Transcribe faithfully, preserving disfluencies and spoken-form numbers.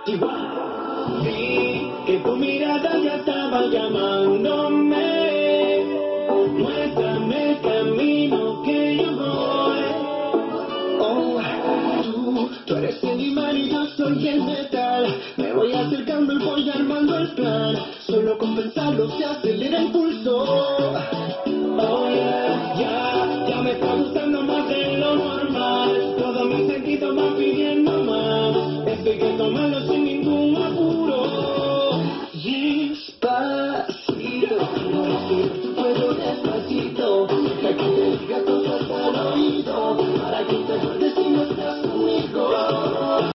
Vi que tu mirada ya estaba llamándome. Muéstrame el camino que yo voy. Oh, tú, tú eres el imán y yo soy el metal. Me voy acercando y voy armando el plan. Solo con pensarlo se acelera el pulso.